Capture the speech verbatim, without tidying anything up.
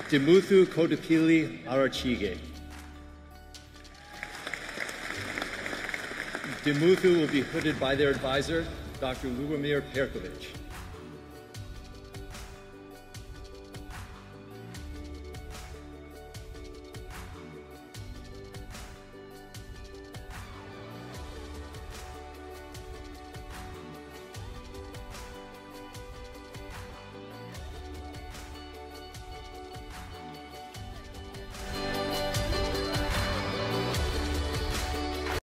Dimuthu Kodapili Arachige. Dimuthu will be hooded by their advisor, Doctor Ljubomir Perkovic.